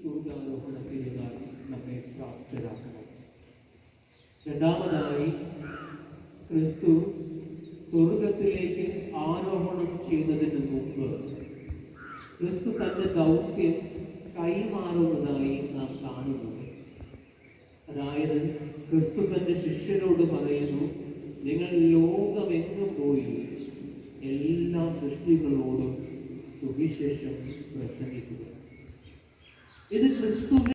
സ്വർഗാരോഹണത്തിന് നമ്മെ പ്രാപ്തരാക്കണം. രണ്ടാമതായി, ക്രിസ്തു സ്വർഗത്തിലേക്ക് ആരോഹണം ചെയ്യുന്നതിന് മുമ്പ് ക്രിസ്തു തന്റെ ദൗത്യം കൈമാറുന്നതായി നാം കാണുന്നു. അതായത് ക്രിസ്തു തന്റെ ശിഷ്യരോട് പറയുന്നു, നിങ്ങൾ ലോകമെങ്ങും പോയി എല്ലാ സൃഷ്ടികളോടും സുവിശേഷം പ്രസംഗിക്കുക. ഇത് ക്രിസ്തു